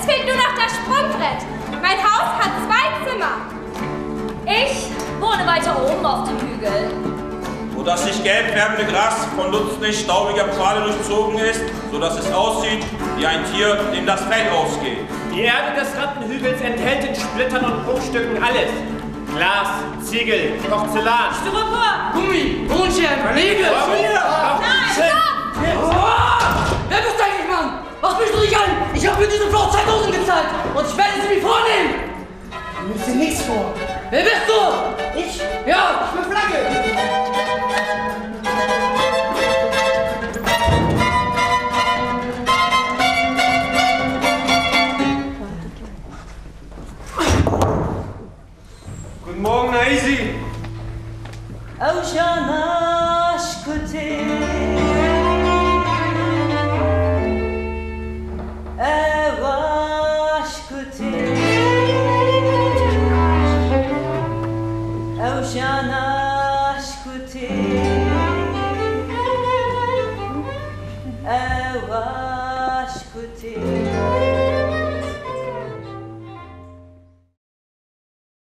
Es fehlt nur noch das Sprungbrett. Mein Haus hat 2 Zimmer. Ich wohne weiter oben auf dem Hügel. Wo das sich gelb färbende Gras von Dutzenden staubiger Pfade durchzogen ist, sodass es aussieht wie ein Tier, dem das Fell ausgeht. Die Erde des Rattenhügels enthält in Splittern und Bruchstücken alles. Glas, Ziegel, Porzellan, Styropor, Gummi, Tonscheren, Nägel. Nein, stopp! Wer bist du eigentlich, Mann? Was bist du dich an? Ich habe für diese Frau 2000 gezahlt und ich werde sie mir vornehmen. Du nimmst dir nichts vor. Wer bist du? Ich? Ja, ich bin Flagge. Guten Morgen, Naisi. Ocean, côté.